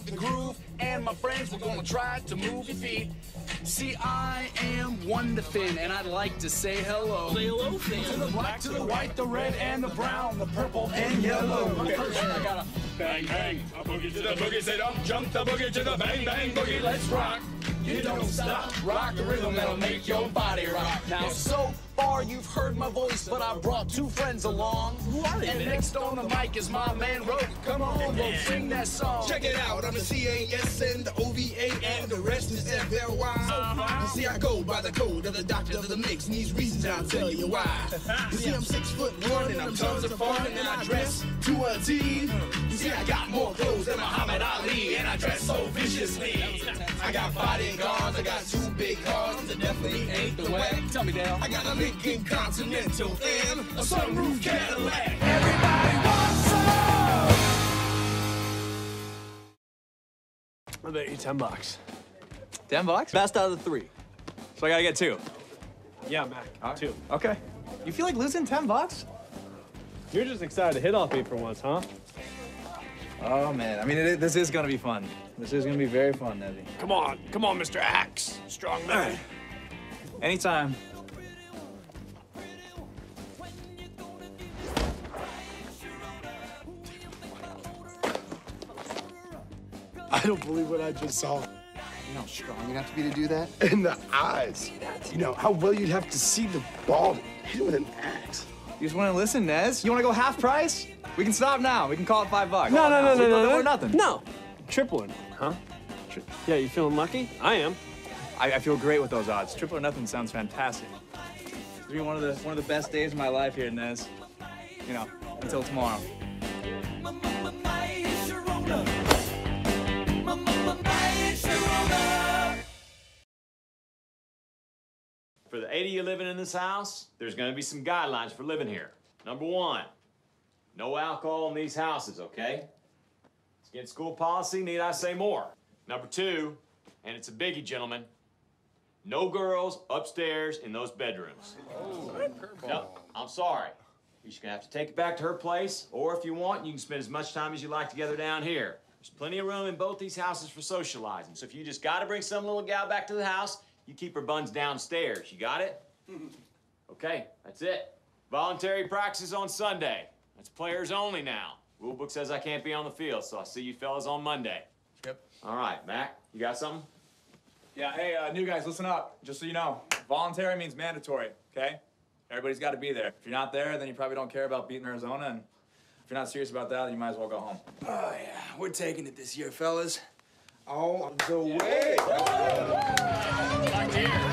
the groove, and my friends, we're gonna try to move your feet. See, I am one to Finn, and I'd like to say hello. Say hello, Finn. To the black, to the white, the red, and the brown, the purple, and yellow. First, I gotta bang, bang, a boogie to the boogie, say don't jump the boogie to the bang, bang, boogie. Let's rock. You don't stop. Rock the rhythm that'll make your body rock. Now, so far you've heard my voice, but I brought two friends along. Who are they? And next on the mic is my man Rogue. Come on, Rogue, sing that song. Check it out, I'm the CASN, the OVA, and the rest is FLY. You see, I go by the code of the doctor of the mix, and these reasons I'll tell you why. You see, I'm 6'1", and I'm tons of fun, and I dress to a T. You see, I got more clothes than Muhammad Ali, and I dress so viciously. I got bodyguards, I got two big cars, that definitely ain't the way. Tell me, Dale. I got a Lincoln Continental and a sunroof Cadillac. Everybody wants some! I'll bet you $10. 10 bucks? Best out of the three. So I gotta get two. Yeah, Mac. All right. Two. Okay. You feel like losing 10 bucks? You're just excited to hit off me for once, huh? Oh, man. I mean, this is gonna be fun. This is gonna be very fun, Nezzy. Come on, Mr. Axe. Strong man. Anytime. I don't believe what I just saw. You know how strong you'd have to be to do that? In the eyes. You know, how well you'd have to see the ball to hit it with an axe. You just wanna listen, Nez? You wanna go half price? We can stop now. We can call it $5. No. Or nothing. No. Triple or nothing, huh? Yeah, you feeling lucky? I am. I feel great with those odds. Triple or nothing sounds fantastic. It's gonna be one of the best days of my life here, Nez. You know, until tomorrow. For the 80 of you living in this house, there's gonna be some guidelines for living here. Number one, no alcohol in these houses, okay? It's against school policy, need I say more? Number two, and it's a biggie, gentlemen, no girls upstairs in those bedrooms. No, I'm sorry. You're just gonna have to take it back to her place, or if you want, you can spend as much time as you like together down here. There's plenty of room in both these houses for socializing, so if you just gotta bring some little gal back to the house, you keep her buns downstairs. You got it? Okay, that's it. Voluntary practices on Sunday. That's players only now. Rulebook says I can't be on the field, so I'll see you fellas on Monday. Yep. All right, Mac, you got something? Yeah, hey, new guys, listen up. Just so you know, voluntary means mandatory, okay? Everybody's got to be there. If you're not there, then you probably don't care about beating Arizona, and if you're not serious about that, then you might as well go home. Oh, yeah, we're taking it this year, fellas. All the way. Here.